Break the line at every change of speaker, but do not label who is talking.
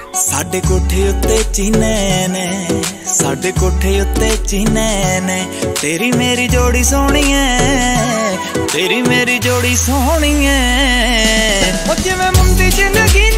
साडे कोठे उत्ते चीने ने, साडे कोठे उत्ते चीने ने। तेरी मेरी जोड़ी सोहनी है, तेरी मेरी जोड़ी सोहनी है। जिवें मुंदी जिंदगी